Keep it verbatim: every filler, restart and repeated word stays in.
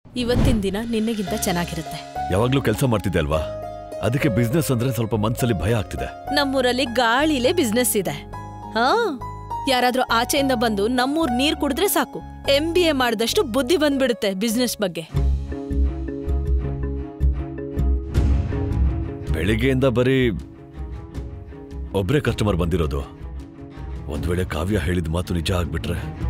ಇವತ್ತಿನ ದಿನ ನಿನ್ನೆಗಿಂತ ಚೆನ್ನಾಗಿರುತ್ತೆ. ಯಾವಾಗ್ಲೂ ಕೆಲಸ ಮಾಡ್ತಿದ್ದೆ ಅಲ್ವಾ, ಅದಕ್ಕೆ ಬಿಸ್ನೆಸ್ ಅಂದ್ರೆ ಸ್ವಲ್ಪ ಮನ್ಸಲ್ಲಿ ಭಯ ಆಗ್ತಿದೆ. ನಮ್ಮೂರಲ್ಲಿ ಗಾಳಿಲೇ ಬಿಸ್ನೆಸ್ ಇದೆ. ಹಾ, ಯಾರಾದ್ರೂ ಆಚೆಯಿಂದ ಬಂದು ನಮ್ಮೂರ್ ನೀರ್ ಕುಡಿದ್ರೆ ಸಾಕು, ಎಂ ಬಿ ಎ ಮಾಡಿದಷ್ಟು ಬುದ್ಧಿ ಬಂದ್ಬಿಡುತ್ತೆ ಬಿಸ್ನೆಸ್ ಬಗ್ಗೆ. ಬೆಳಿಗ್ಗೆಯಿಂದ ಬರೀ ಒಬ್ರೇ ಕಸ್ಟಮರ್ ಬಂದಿರೋದು. ಒಂದ್ ವೇಳೆ ಕಾವ್ಯ ಹೇಳಿದ ಮಾತು ನಿಜ ಆಗ್ಬಿಟ್ರೆ